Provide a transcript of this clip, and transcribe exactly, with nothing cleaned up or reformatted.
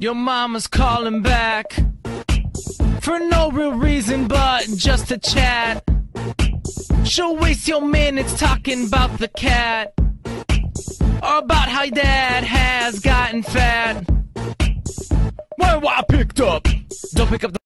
Your mama's calling back for no real reason but just to chat. She'll waste your minutes talking about the cat, or about how your dad has gotten fat. Well, I picked up. Don't pick up the